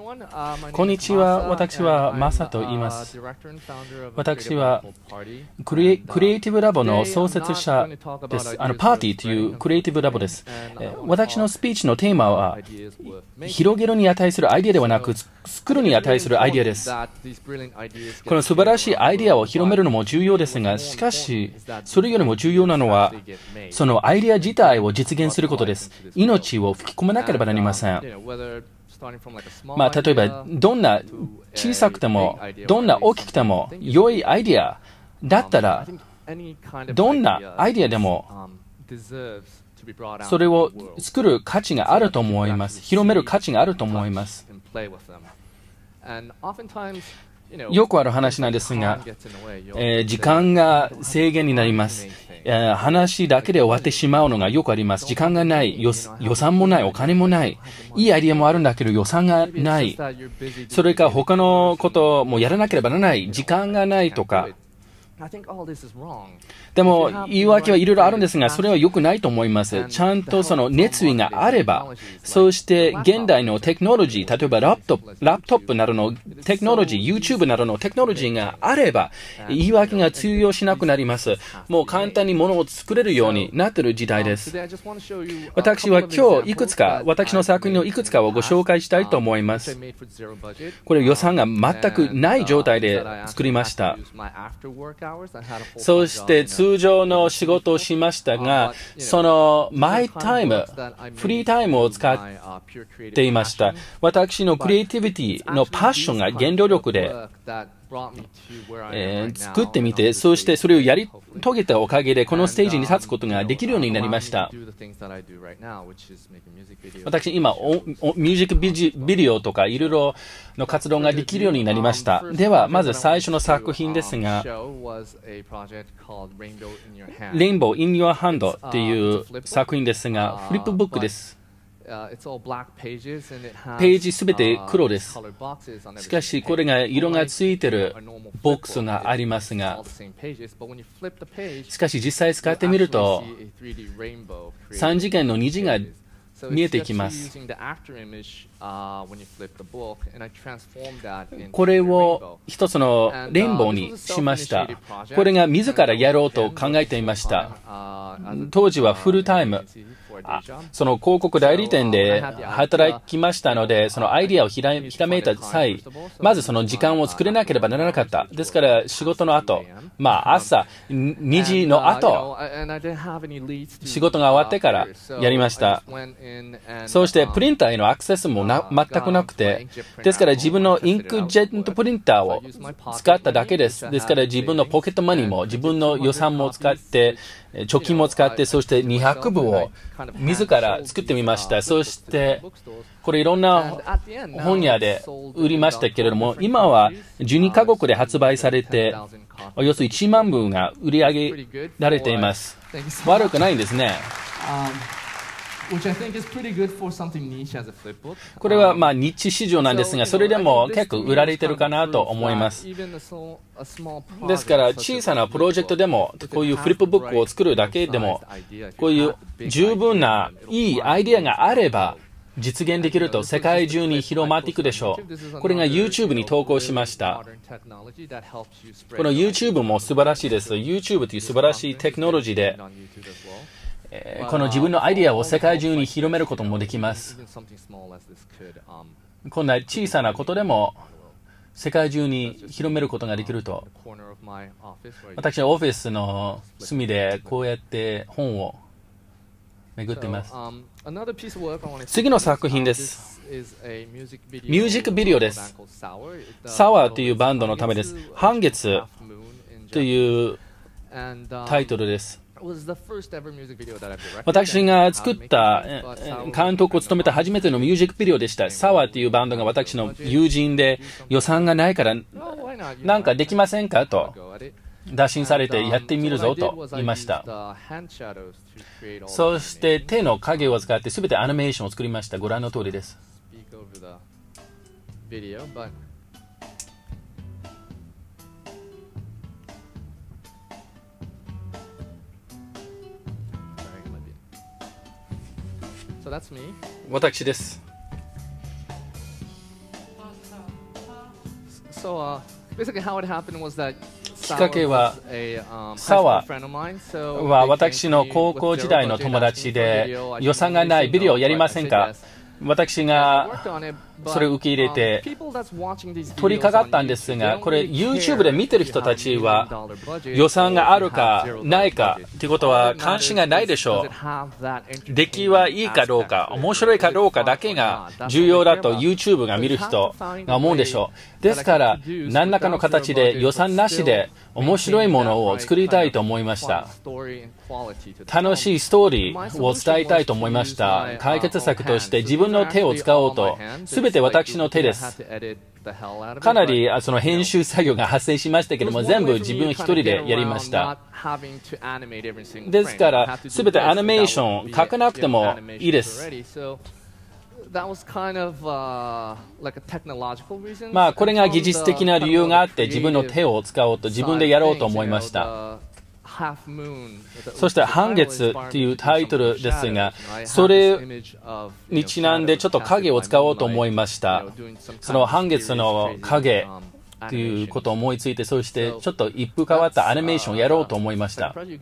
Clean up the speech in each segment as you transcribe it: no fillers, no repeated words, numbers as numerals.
こんにちは。私はマサと言います。私はクリエイティブラボの創設者です。パーティーというクリエイティブラボです。私のスピーチのテーマは、広げるに値するアイデアではなく、作るに値するアイデアです。この素晴らしいアイデアを広めるのも重要ですが、しかし、それよりも重要なのは、そのアイデア自体を実現することです。命を吹き込まなければなりません。例えば、どんな小さくても、どんな大きくても、良いアイデアだったら、どんなアイデアでも、それを作る価値があると思います。広める価値があると思います。よくある話なんですが、時間が制限になります。話だけで終わってしまうのがよくあります。時間がない、予算もない、お金もない。いいアイデアもあるんだけど予算がない。それから他のこともやらなければならない。時間がないとか。でも、言い訳はいろいろあるんですが、それは良くないと思います。ちゃんとその熱意があれば、そして現代のテクノロジー、例えばラップトップなどのテクノロジー、YouTube などのテクノロジーがあれば、言い訳が通用しなくなります。もう簡単に物を作れるようになっている時代です。私は今日私の作品のいくつかをご紹介したいと思います。これ予算が全くない状態で作りました。そして通常の仕事をしましたが、そのマイタイム、フリータイムを使っていました。私のクリエイティビティのパッションが原動力で作ってみて、そしてそれをやり遂げたおかげでこのステージに立つことができるようになりました。私今ミュージックビデオとかいろいろの活動ができるようになりました。ではまず最初の作品ですが、Rainbow in Your Hand という作品ですが、フリップブックです。ページすべて黒です。しかし、これが色がついているボックスがありますが、しかし実際使ってみると、3次元の虹が見えてきます。これを一つのレインボーにしました。これが自らやろうと考えていました。当時はフルタイム。その広告代理店で働きましたので、そのアイディアをひらめいた際、まずその時間を作れなければならなかった。ですから仕事の後、朝2時の後、仕事が終わってからやりました。そしてプリンターへのアクセスも全くなくて、ですから自分のインクジェットプリンターを使っただけです。ですから自分のポケットマネーも自分の予算も使って、貯金も使って、そして200部を自ら作ってみました。そして、これいろんな本屋で売りましたけれども、今は12カ国で発売されて、およそ1万部が売り上げられています。悪くないんですね。これはニッチ市場なんですが、それでも結構売られてるかなと思います。ですから、小さなプロジェクトでも、こういうフリップブックを作るだけでも、こういう十分ないいアイデアがあれば、実現できると世界中に広まっていくでしょう。これが YouTube に投稿しました。この YouTube も素晴らしいです。YouTube という素晴らしいテクノロジーで、この自分のアイデアを世界中に広めることもできます。こんな小さなことでも世界中に広めることができると。私はオフィスの隅でこうやって本を巡っています。次の作品です。ミュージックビデオです。サワーというバンドのためです。半月というタイトルです。私が作った監督を務めた初めてのミュージックビデオでした。サワーというバンドが私の友人で、予算がないからなんかできませんかと打診されて、やってみるぞと言いました。そして手の影を使って全てアニメーションを作りました。ご覧の通りです。私です。 きっかけは、澤は私の高校時代の友達で、予算がないビデオをやりませんか？私がそれを受け入れて取り掛かったんですが、これ YouTube で見てる人たちは予算があるかないかということは関心がないでしょう。出来はいいかどうか、面白いかどうかだけが重要だと YouTube が見る人が思うんでしょう。ですから何らかの形で予算なしで面白いものを作りたいと思いました。楽しいストーリーを伝えたいと思いました。解決策として自分の手を使おうと、すべて私の手です。かなりその編集作業が発生しましたけども、全部自分一人でやりました。ですから、すべてアニメーション書かなくてもいいです。まあこれが技術的な理由があって自分の手を使おうと自分でやろうと思いました。そして半月というタイトルですが、それにちなんでちょっと影を使おうと思いました。その半月の影ということを思いついて、そしてちょっと一風変わったアニメーションをやろうと思いました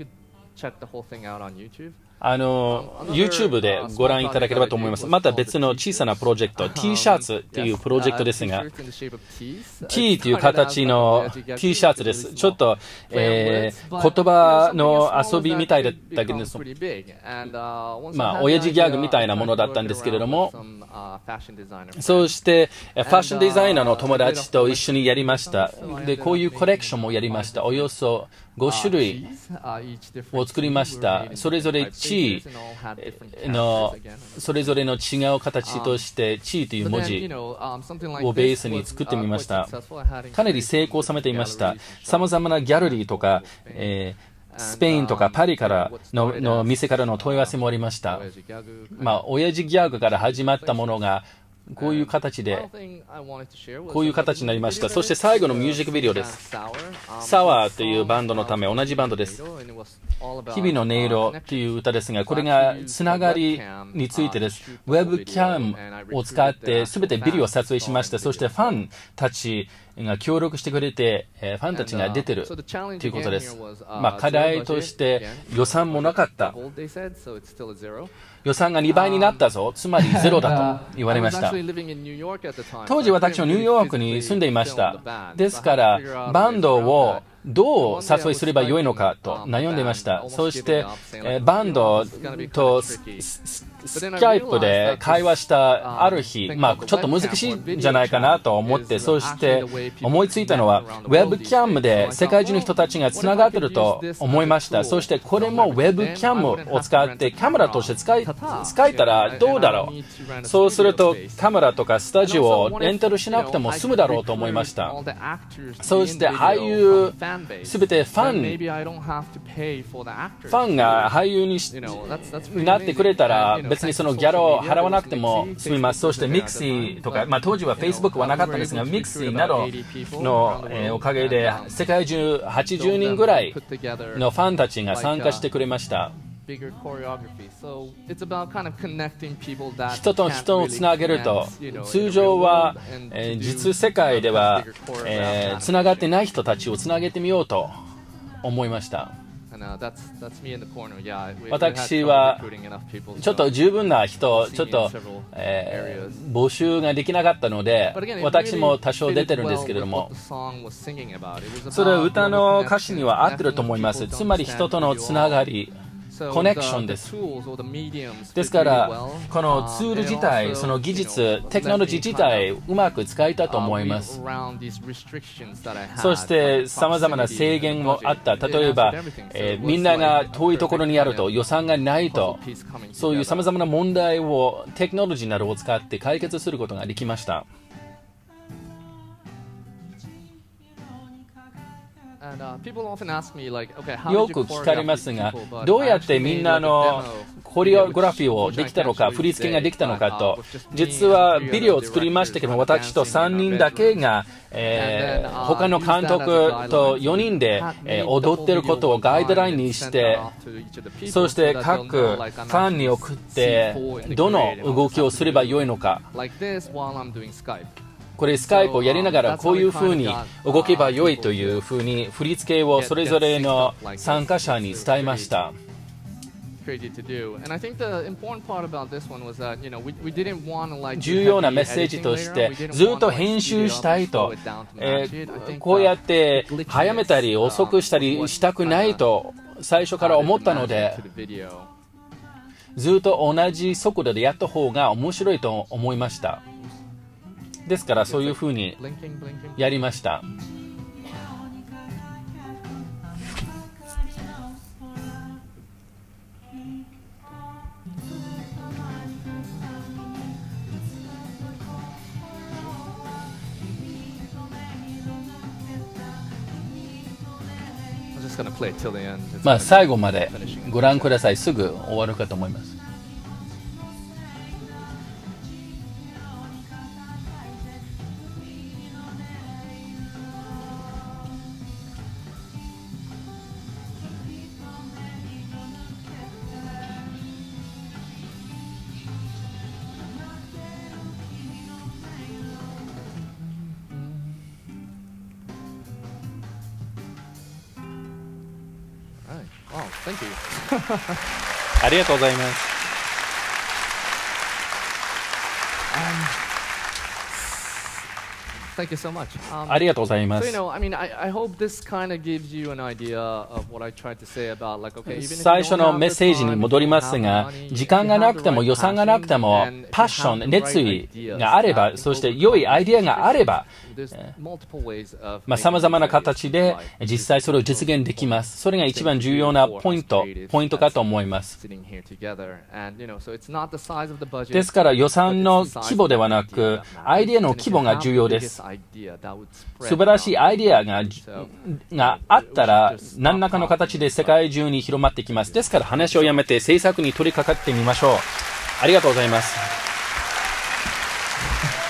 。YouTube でご覧いただければと思います。また別の小さなプロジェクト、T シャツというプロジェクトですが、T という形の T シャツです。ちょっと、言葉の遊びみたいだったけど、まあ、親父ギャグみたいなものだったんですけれども、そして、ファッションデザイナーの友達と一緒にやりました。で、こういうコレクションもやりました。およそ5種類を作りました。それぞれ地のそれぞれの違う形として地という文字をベースに作ってみました。かなり成功を収めていました。さまざまなギャラリーとか、スペインとかパリからの店からの問い合わせもありました。まあ、親父ギャグから始まったものがこういう形で、こういう形になりました。そして最後のミュージックビデオです。サワーというバンドのため、同じバンドです。日々の音色という歌ですが、これがつながりについてです。ウェブキャムを使って全てビデオを撮影しました。そしてファンたちが協力してくれて、ファンたちが出てるということです。まあ、課題として予算もなかった。予算が2倍になったぞ、つまりゼロだと言われました。当時私はニューヨークに住んでいました。ですからバンドをどう誘いすればよいのかと悩んでいました。そして、バンドとスカイプで会話したある日、まあちょっと難しいんじゃないかなと思って、そして思いついたのは、ウェブキャムで世界中の人たちがつながっていると思いました。そしてこれもウェブキャムを使ってカメラとして使えたらどうだろう。そうするとカメラとかスタジオをレンタルしなくても済むだろうと思いました。そして俳優すべてファンが俳優になってくれたら別にそのギャラを払わなくても済みます。そしてミクシーとか、まあ、当時は Facebook はなかったんですが、ミクシーなどのおかげで世界中80人ぐらいのファンたちが参加してくれました。人と人をつなげると、通常は、実世界では、つながってない人たちをつなげてみようと思いました。私はちょっと十分な人、ちょっと、募集ができなかったので、私も多少出てるんですけれども、それは歌の歌詞には合ってると思います。つまり人とのつながり、コネクションです。ですから、このツール自体、その技術、テクノロジー自体、うまく使えたと思います。そして、様々な制限もあった。例えば、みんなが遠いところにあると、予算がないと、そういう様々な問題をテクノロジーなどを使って解決することができました。よく聞かれますが、どうやってみんなのコリオグラフィーをできたのか、振り付けができたのかと、実はビデオを作りましたけども、私と3人だけが、他の監督と4人で、踊っていることをガイドラインにして、そして各ファンに送って、どの動きをすればよいのか。 これスカイプをやりながらこういうふうに動けばよいというふうに振り付けをそれぞれの参加者に伝えました。重要なメッセージとしてずっと編集したいと、こうやって早めたり遅くしたりしたくないと最初から思ったので、ずっと同じ速度でやった方が面白いと思いました。ですからそういうふうにやりました。最後までご覧ください。すぐ終わるかと思います。ありがとうございます。ありがとうございます。最初のメッセージに戻りますが、時間がなくても予算がなくても、パッション、熱意があれば、そして良いアイデアがあれば、様々な形で実際それを実現できます。それが一番重要なポイントかと思います。ですから予算の規模ではなく、アイデアの規模が重要です。素晴らしいアイデアがあったら、何らかの形で世界中に広まってきます。ですから話をやめて制作に取り掛かってみましょう。ありがとうございます。